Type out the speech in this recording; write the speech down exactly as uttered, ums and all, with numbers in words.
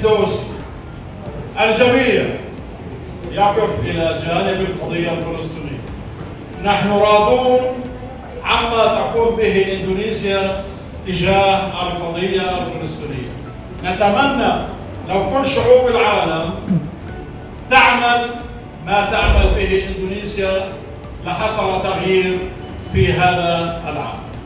الدوسي. الجميع يقف إلى جانب القضية الفلسطينية. نحن راضون عما تقوم به إندونيسيا تجاه القضية الفلسطينية. نتمنى لو كل شعوب العالم تعمل ما تعمل به إندونيسيا لحصل تغيير في هذا العام.